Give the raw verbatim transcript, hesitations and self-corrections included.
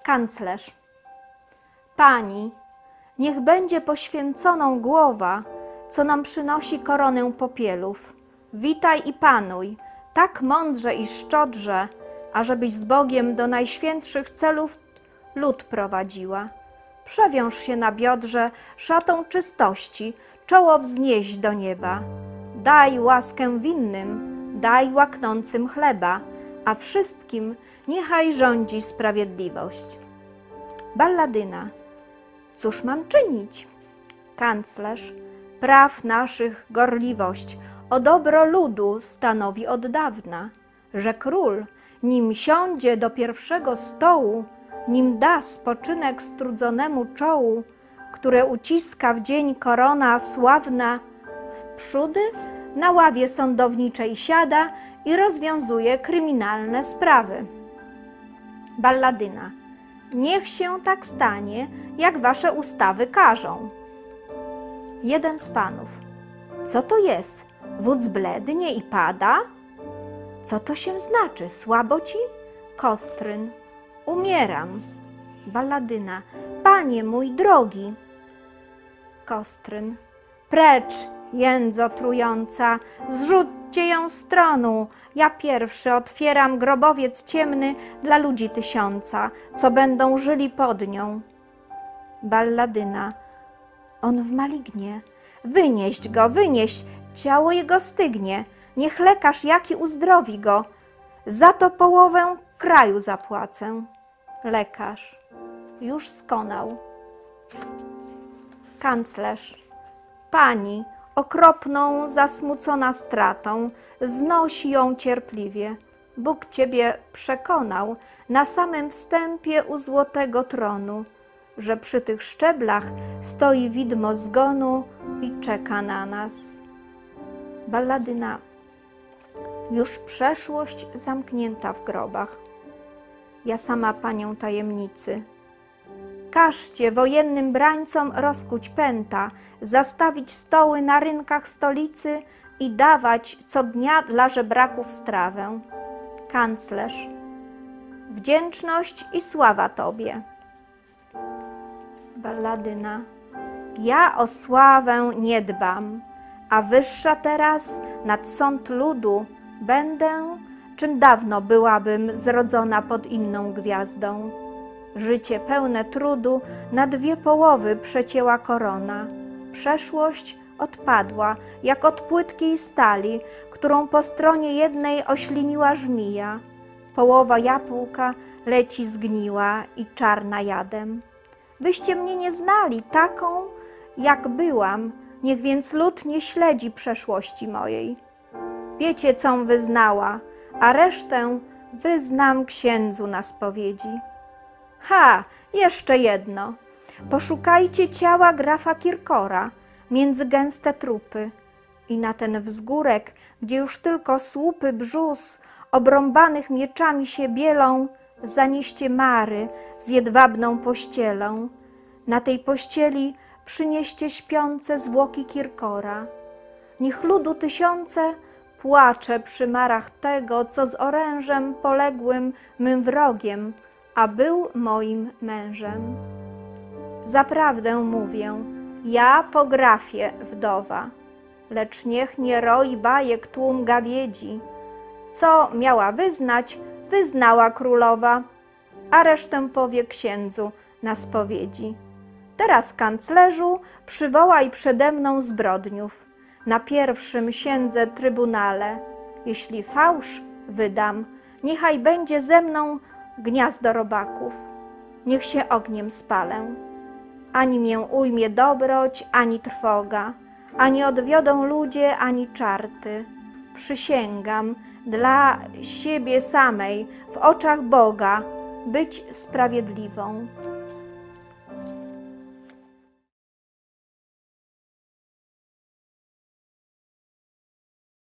Kanclerz. Pani, niech będzie poświęconą głowa, co nam przynosi koronę popielów. Witaj i panuj, tak mądrze i szczodrze, ażebyś z Bogiem do najświętszych celów lud prowadziła. Przewiąż się na biodrze szatą czystości, czoło wznieś do nieba. Daj łaskę winnym, daj łaknącym chleba, a wszystkim niechaj rządzi sprawiedliwość. Balladyna. Cóż mam czynić? Kanclerz. Praw naszych gorliwość o dobro ludu stanowi od dawna, że król, nim siądzie do pierwszego stołu, nim da spoczynek strudzonemu czołu, które uciska w dzień korona sławna, wprzódy na ławie sądowniczej siada i rozwiązuje kryminalne sprawy. Balladyna. Niech się tak stanie, jak wasze ustawy każą. Jeden z panów. Co to jest? Wódz blednie i pada? Co to się znaczy? Słabo ci? Kostryn. Umieram. Balladyna. Panie mój drogi. Kostryn. Precz, jędzo trująca, zrzućcie ją z tronu. Ja pierwszy otwieram grobowiec ciemny dla ludzi tysiąca, co będą żyli pod nią. Balladyna. On w malignie. Wynieść go, wynieść, ciało jego stygnie. Niech lekarz jaki uzdrowi go. Za to połowę kraju zapłacę. Lekarz. Już skonał. Kanclerz. Pani, okropną, zasmucona stratą, znosi ją cierpliwie. Bóg ciebie przekonał na samym wstępie u złotego tronu, że przy tych szczeblach stoi widmo zgonu i czeka na nas. Balladyna. Już przeszłość zamknięta w grobach. Ja sama panią tajemnicy. Każcie wojennym brańcom rozkuć pęta, zastawić stoły na rynkach stolicy i dawać co dnia dla żebraków strawę. Kanclerz. Wdzięczność i sława tobie. Balladyna. Ja o sławę nie dbam, a wyższa teraz nad sąd ludu będę, czym dawno byłabym zrodzona pod inną gwiazdą. Życie pełne trudu na dwie połowy przecięła korona. Przeszłość odpadła, jak od płytkiej stali, którą po stronie jednej ośliniła żmija. Połowa jabłka leci zgniła i czarna jadem. Wyście mnie nie znali taką, jak byłam, niech więc lud nie śledzi przeszłości mojej. Wiecie, com wyznała, a resztę wyznam księdzu na spowiedzi. Ha, jeszcze jedno. Poszukajcie ciała grafa Kirkora między gęste trupy i na ten wzgórek, gdzie już tylko słupy brzus obrąbanych mieczami się bielą, zanieście mary z jedwabną pościelą. Na tej pościeli przynieście śpiące zwłoki Kirkora. Niech ludu tysiące płacze przy marach tego, co z orężem poległym mym wrogiem, a był moim mężem. Zaprawdę mówię, ja po grafie wdowa, lecz niech nie roi bajek tłum gawiedzi. Co miała wyznać, wyznała królowa, a resztę powie księdzu na spowiedzi. Teraz, kanclerzu, przywołaj przede mną zbrodniów na pierwszym siędze trybunale. Jeśli fałsz wydam, niechaj będzie ze mną gniazdo robaków. Niech się ogniem spalę. Ani mię ujmie dobroć, ani trwoga, ani odwiodą ludzie, ani czarty. Przysięgam dla siebie samej w oczach Boga być sprawiedliwą.